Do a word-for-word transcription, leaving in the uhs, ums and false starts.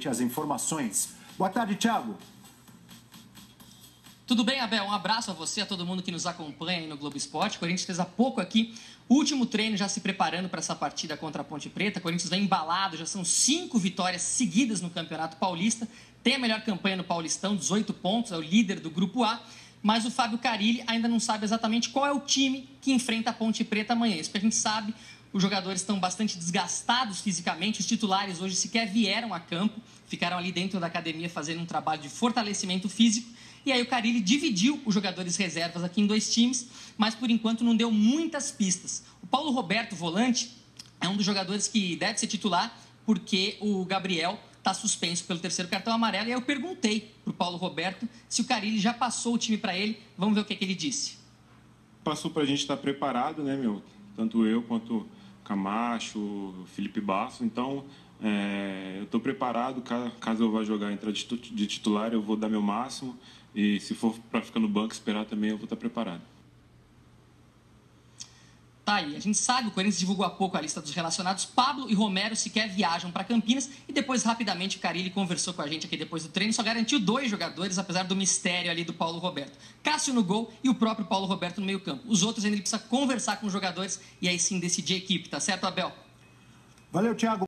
gente as informações. Boa tarde, Thiago. Tudo bem, Abel? Um abraço a você, a todo mundo que nos acompanha aí no Globo Esporte. O Corinthians fez há pouco aqui o último treino, já se preparando para essa partida contra a Ponte Preta. O Corinthians vem embalado, já são cinco vitórias seguidas no Campeonato Paulista. Tem a melhor campanha no Paulistão, dezoito pontos, é o líder do Grupo A. Mas o Fábio Carille ainda não sabe exatamente qual é o time que enfrenta a Ponte Preta amanhã. Isso que a gente sabe, os jogadores estão bastante desgastados fisicamente. Os titulares hoje sequer vieram a campo, ficaram ali dentro da academia fazendo um trabalho de fortalecimento físico. E aí o Carille dividiu os jogadores reservas aqui em dois times, mas por enquanto não deu muitas pistas. O Paulo Roberto, volante, é um dos jogadores que deve ser titular, porque o Gabriel está suspenso pelo terceiro cartão amarelo. E aí eu perguntei para o Paulo Roberto se o Carille já passou o time para ele. Vamos ver o que, que ele disse. Passou para a gente estar preparado, né, meu? Tanto eu quanto o Camacho, o Felipe Basso. Então, é, eu estou preparado. Caso eu vá jogar, entrar de titular, eu vou dar meu máximo. E se for para ficar no banco, esperar também, eu vou estar preparado. Tá aí, a gente sabe, o Corinthians divulgou há pouco a lista dos relacionados. Pablo e Romero sequer viajam para Campinas. E depois, rapidamente, o Carille conversou com a gente aqui depois do treino. Só garantiu dois jogadores, apesar do mistério ali do Paulo Roberto. Cássio no gol e o próprio Paulo Roberto no meio campo. Os outros ainda ele precisa conversar com os jogadores e aí sim decidir a equipe, tá certo, Abel? Valeu, Thiago.